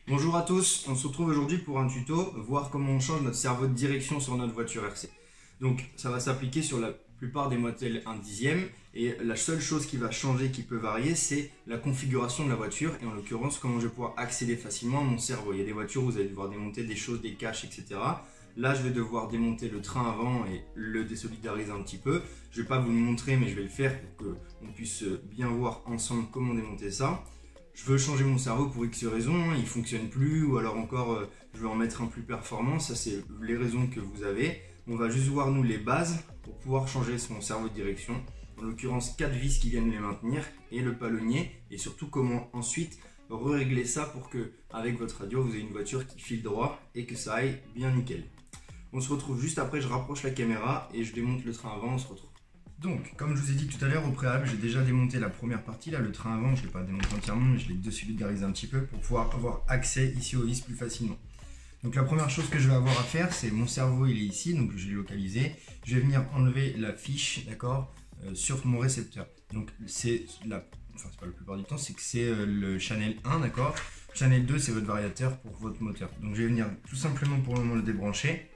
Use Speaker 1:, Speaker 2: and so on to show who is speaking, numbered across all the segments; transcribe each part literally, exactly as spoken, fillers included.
Speaker 1: Bonjour à tous, on se retrouve aujourd'hui pour un tuto, voir comment on change notre cerveau de direction sur notre voiture R C. Donc ça va s'appliquer sur la plupart des modèles un dixième et la seule chose qui va changer, qui peut varier, c'est la configuration de la voiture et en l'occurrence comment je vais pouvoir accéder facilement à mon cerveau. Il y a des voitures où vous allez devoir démonter des choses, des caches, et cetera. Là je vais devoir démonter le train avant et le désolidariser un petit peu. Je ne vais pas vous le montrer mais je vais le faire pour qu'on puisse bien voir ensemble comment démonter ça. Je veux changer mon cerveau pour X raisons, hein, il ne fonctionne plus, ou alors encore euh, je veux en mettre un plus performant, ça c'est les raisons que vous avez. On va juste voir nous les bases pour pouvoir changer son cerveau de direction. En l'occurrence quatre vis qui viennent les maintenir et le palonnier, et surtout comment ensuite régler ça pour que avec votre radio vous ayez une voiture qui file droit et que ça aille bien nickel. On se retrouve juste après, je rapproche la caméra et je démonte le train avant, on se retrouve. Donc, comme je vous ai dit tout à l'heure, au préalable, j'ai déjà démonté la première partie, là, le train avant, je ne l'ai pas démonté entièrement, mais je l'ai désolidarisé un petit peu pour pouvoir avoir accès ici aux vis plus facilement. Donc la première chose que je vais avoir à faire, c'est mon cerveau, il est ici, donc je l'ai localisé. Je vais venir enlever la fiche, d'accord, euh, sur mon récepteur. Donc c'est la, enfin c'est pas la plupart du temps, c'est que c'est euh, le channel un, d'accord. Channel deux, c'est votre variateur pour votre moteur. Donc je vais venir tout simplement pour le moment le débrancher.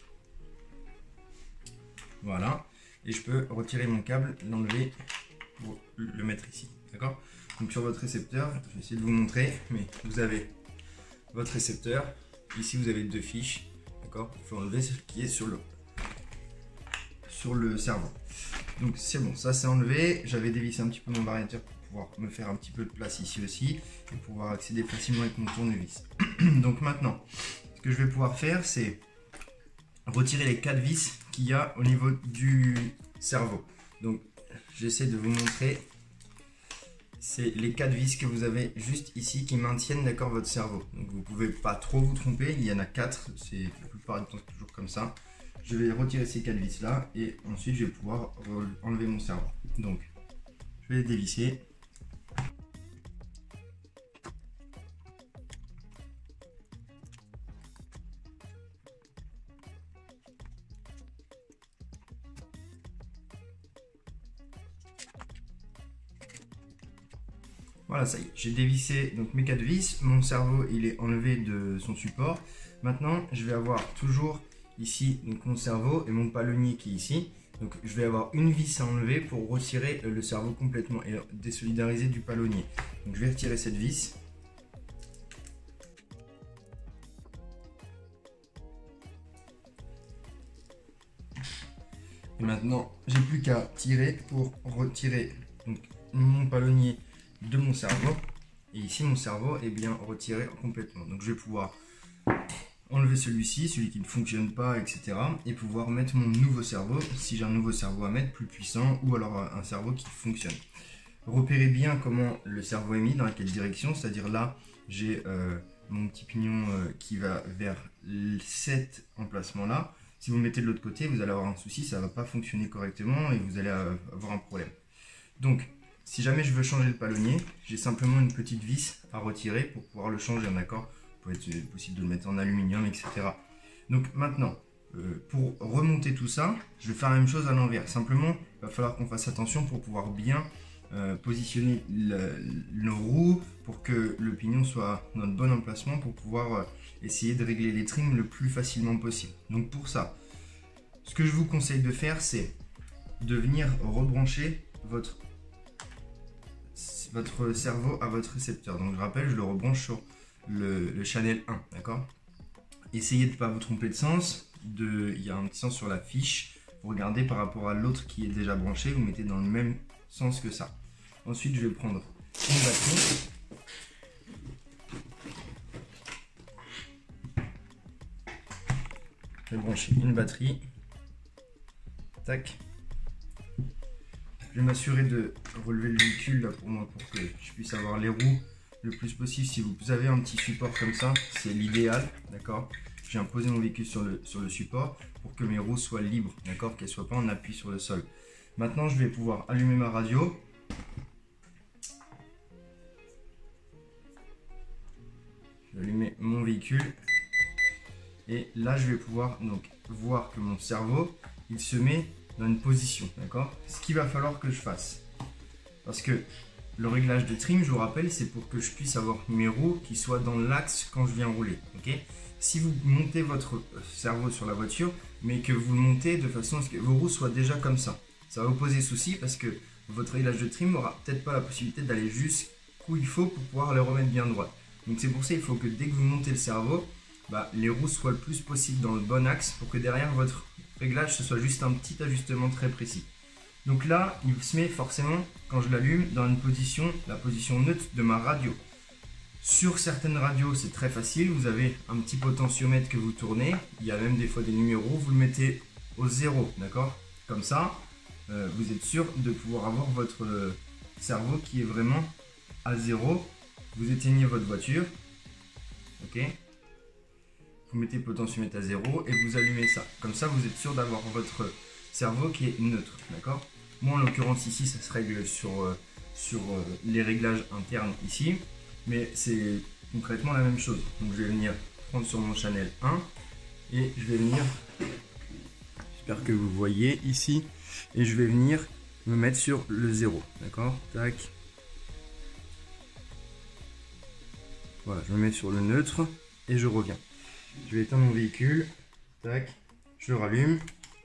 Speaker 1: Voilà. Et je peux retirer mon câble, l'enlever pour le mettre ici, d'accord. Donc sur votre récepteur, je vais essayer de vous montrer, mais vous avez votre récepteur, ici vous avez deux fiches, d'accord. Il faut enlever ce qui est sur le, sur le cerveau. Donc c'est bon, ça c'est enlevé. J'avais dévissé un petit peu mon variateur pour pouvoir me faire un petit peu de place ici aussi, et pouvoir accéder facilement avec mon tournevis. Donc maintenant, ce que je vais pouvoir faire, c'est retirer les quatre vis qu'il y a au niveau du cerveau. Donc j'essaie de vous montrer, c'est les quatre vis que vous avez juste ici qui maintiennent d'accord votre cerveau. Donc vous pouvez pas trop vous tromper, il y en a quatre, c'est la plupart du temps c'est toujours comme ça. Je vais retirer ces quatre vis là et ensuite je vais pouvoir enlever mon cerveau. Donc je vais les dévisser. Voilà, ça y est, j'ai dévissé donc mes quatre vis, mon cerveau il est enlevé de son support. Maintenant, je vais avoir toujours ici donc mon cerveau et mon palonnier qui est ici. Donc je vais avoir une vis à enlever pour retirer le cerveau complètement et désolidariser du palonnier. Donc je vais retirer cette vis. Et maintenant, j'ai plus qu'à tirer pour retirer donc, mon palonnier de mon cerveau, et ici mon cerveau est bien retiré complètement. Donc je vais pouvoir enlever celui-ci, celui qui ne fonctionne pas, et cetera, et pouvoir mettre mon nouveau cerveau, si j'ai un nouveau cerveau à mettre, plus puissant, ou alors un cerveau qui fonctionne. Repérez bien comment le cerveau est mis, dans quelle direction, c'est-à-dire là j'ai euh, mon petit pignon euh, qui va vers cet emplacement là. Si vous le mettez de l'autre côté, vous allez avoir un souci, ça ne va pas fonctionner correctement et vous allez avoir un problème. Donc si jamais je veux changer le palonnier, j'ai simplement une petite vis à retirer pour pouvoir le changer en accord. Il peut être possible de le mettre en aluminium, et cetera. Donc maintenant, euh, pour remonter tout ça, je vais faire la même chose à l'envers. Simplement, il va falloir qu'on fasse attention pour pouvoir bien euh, positionner le, nos roues pour que le pignon soit dans le bon emplacement pour pouvoir euh, essayer de régler les trims le plus facilement possible. Donc pour ça, ce que je vous conseille de faire, c'est de venir rebrancher votre votre cerveau à votre récepteur. Donc je rappelle, je le rebranche sur le, le channel un, d'accord. Essayez de ne pas vous tromper de sens. De, il y a un petit sens sur la fiche. Vous regardez par rapport à l'autre qui est déjà branché, vous mettez dans le même sens que ça. Ensuite, je vais prendre une batterie. Je vais brancher une batterie. Tac. Je vais m'assurer de relever le véhicule là pour moi pour que je puisse avoir les roues le plus possible. Si vous avez un petit support comme ça, c'est l'idéal, d'accord. J'ai imposé mon véhicule sur le, sur le support pour que mes roues soient libres, d'accord, qu'elles ne soient pas en appui sur le sol. Maintenant, je vais pouvoir allumer ma radio. Je vais allumer mon véhicule. Et là, je vais pouvoir donc voir que mon cerveau, il se met dans une position, d'accord. Ce qu'il va falloir que je fasse, parce que le réglage de trim, je vous rappelle, c'est pour que je puisse avoir mes roues qui soient dans l'axe quand je viens rouler. Okay, si vous montez votre cerveau sur la voiture, mais que vous le montez de façon à ce que vos roues soient déjà comme ça, ça va vous poser souci parce que votre réglage de trim n'aura peut-être pas la possibilité d'aller jusqu'où il faut pour pouvoir les remettre bien droit. Donc c'est pour ça qu'il faut que dès que vous montez le cerveau, bah, les roues soient le plus possible dans le bon axe pour que derrière votre réglage ce soit juste un petit ajustement très précis. Donc là, il se met forcément, quand je l'allume, dans une position, la position neutre de ma radio. Sur certaines radios, c'est très facile, vous avez un petit potentiomètre que vous tournez, il y a même des fois des numéros, vous le mettez au zéro, d'accord? Comme ça, euh, vous êtes sûr de pouvoir avoir votre euh, cerveau qui est vraiment à zéro. Vous éteignez votre voiture, ok? Vous mettez le potentiomètre à zéro et vous allumez ça. Comme ça, vous êtes sûr d'avoir votre cerveau qui est neutre, d'accord? Moi, en l'occurrence, ici, ça se règle sur, euh, sur euh, les réglages internes ici, mais c'est concrètement la même chose. Donc, je vais venir prendre sur mon channel un et je vais venir, j'espère que vous voyez ici, et je vais venir me mettre sur le zéro, d'accord? Tac. Voilà, je me mets sur le neutre et je reviens. Je vais éteindre mon véhicule, tac, je le rallume.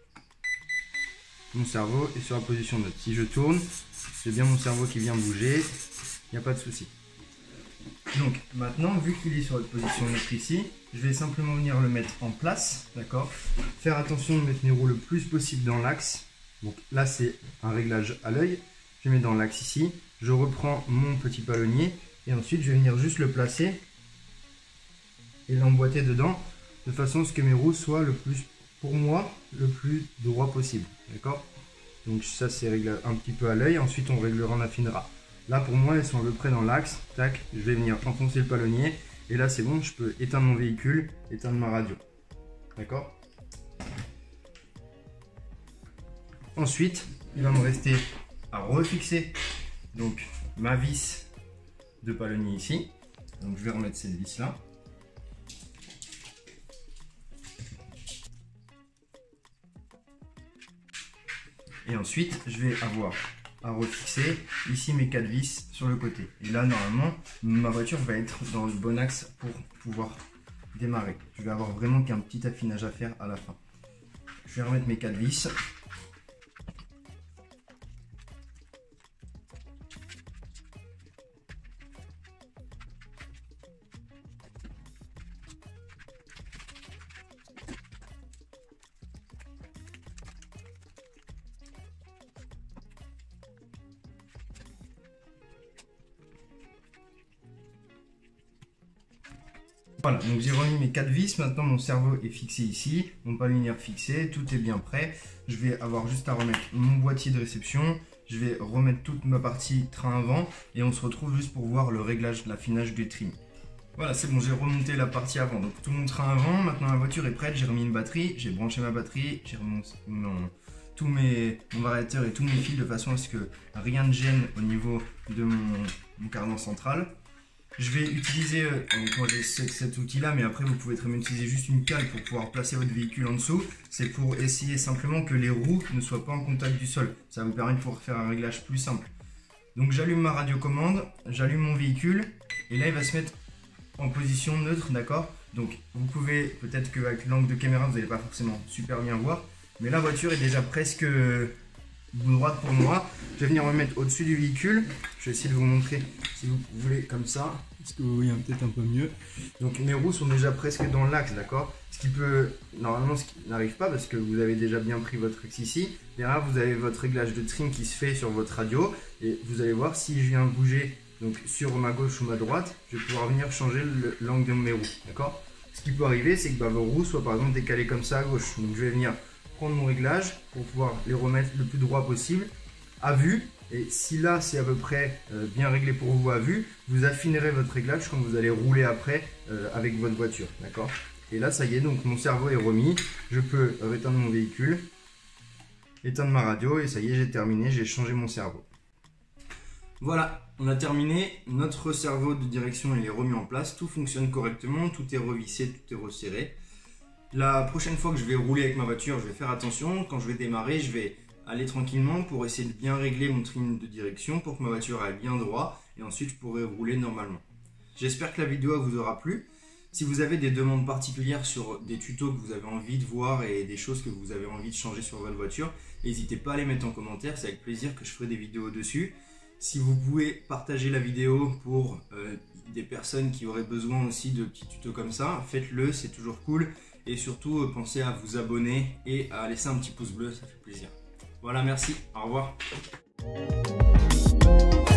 Speaker 1: Mon cerveau est sur la position neutre. Si je tourne, c'est bien mon cerveau qui vient bouger, il n'y a pas de souci. Donc maintenant, vu qu'il est sur la position neutre ici, je vais simplement venir le mettre en place, d'accord? Faire attention de mettre mes roues le plus possible dans l'axe. Donc là, c'est un réglage à l'œil. Je mets dans l'axe ici, je reprends mon petit palonnier et ensuite je vais venir juste le placer et l'emboîter dedans de façon à ce que mes roues soient le plus, pour moi, le plus droit possible, d'accord? Donc ça c'est réglé un petit peu à l'œil, ensuite on réglera, on affinera. Là pour moi elles sont à peu près dans l'axe, tac, je vais venir enfoncer le palonnier et là c'est bon, je peux éteindre mon véhicule, éteindre ma radio, d'accord? Ensuite il va me rester à refixer donc ma vis de palonnier ici, donc je vais remettre cette vis là. Et ensuite, je vais avoir à refixer ici mes quatre vis sur le côté. Et là, normalement, ma voiture va être dans le bon axe pour pouvoir démarrer. Je vais avoir vraiment qu'un petit affinage à faire à la fin. Je vais remettre mes quatre vis. Voilà, donc j'ai remis mes quatre vis, maintenant mon cerveau est fixé ici, mon palonnier fixé, tout est bien prêt. Je vais avoir juste à remettre mon boîtier de réception, je vais remettre toute ma partie train avant et on se retrouve juste pour voir le réglage, l'affinage du trim. Voilà, c'est bon, j'ai remonté la partie avant, donc tout mon train avant, maintenant la voiture est prête, j'ai remis une batterie, j'ai branché ma batterie, j'ai remonté mon, tous mes mon variateur et tous mes fils de façon à ce que rien ne gêne au niveau de mon, mon cardan central. Je vais utiliser, euh, moi j'ai cet outil là, mais après vous pouvez très bien utiliser juste une cale pour pouvoir placer votre véhicule en dessous. C'est pour essayer simplement que les roues ne soient pas en contact du sol. Ça vous permet de pouvoir faire un réglage plus simple. Donc j'allume ma radiocommande, j'allume mon véhicule et là il va se mettre en position neutre, d'accord? Donc vous pouvez, peut-être qu'avec l'angle de caméra vous n'allez pas forcément super bien voir, mais la voiture est déjà presque droite pour moi. Je vais venir me mettre au-dessus du véhicule. Je vais essayer de vous montrer si vous voulez comme ça. Est-ce que vous voyez peut-être un peu mieux? Donc mes roues sont déjà presque dans l'axe, d'accord? Ce qui peut, normalement ce qui n'arrive pas parce que vous avez déjà bien pris votre axe ici. Derrière vous avez votre réglage de trim qui se fait sur votre radio. Et vous allez voir si je viens bouger donc sur ma gauche ou ma droite, je vais pouvoir venir changer l'angle de mes roues, d'accord? Ce qui peut arriver c'est que bah, vos roues soient par exemple décalées comme ça à gauche. Donc je vais venir prendre mon réglage pour pouvoir les remettre le plus droit possible à vue. Et si là c'est à peu près euh, bien réglé pour vous à vue, vous affinerez votre réglage quand vous allez rouler après euh, avec votre voiture, d'accord? Et là ça y est, donc mon cerveau est remis, je peux éteindre mon véhicule, éteindre ma radio et ça y est, j'ai terminé, j'ai changé mon cerveau. Voilà, on a terminé, notre cerveau de direction il est remis en place, tout fonctionne correctement, tout est revissé, tout est resserré. La prochaine fois que je vais rouler avec ma voiture, je vais faire attention, quand je vais démarrer, je vais aller tranquillement pour essayer de bien régler mon trim de direction pour que ma voiture aille bien droit et ensuite je pourrai rouler normalement. J'espère que la vidéo vous aura plu. Si vous avez des demandes particulières sur des tutos que vous avez envie de voir et des choses que vous avez envie de changer sur votre voiture, n'hésitez pas à les mettre en commentaire, c'est avec plaisir que je ferai des vidéos dessus. Si vous pouvez partager la vidéo pour euh, des personnes qui auraient besoin aussi de petits tutos comme ça, faites-le, c'est toujours cool. Et surtout, euh, pensez à vous abonner et à laisser un petit pouce bleu, ça fait plaisir. Voilà, merci, au revoir.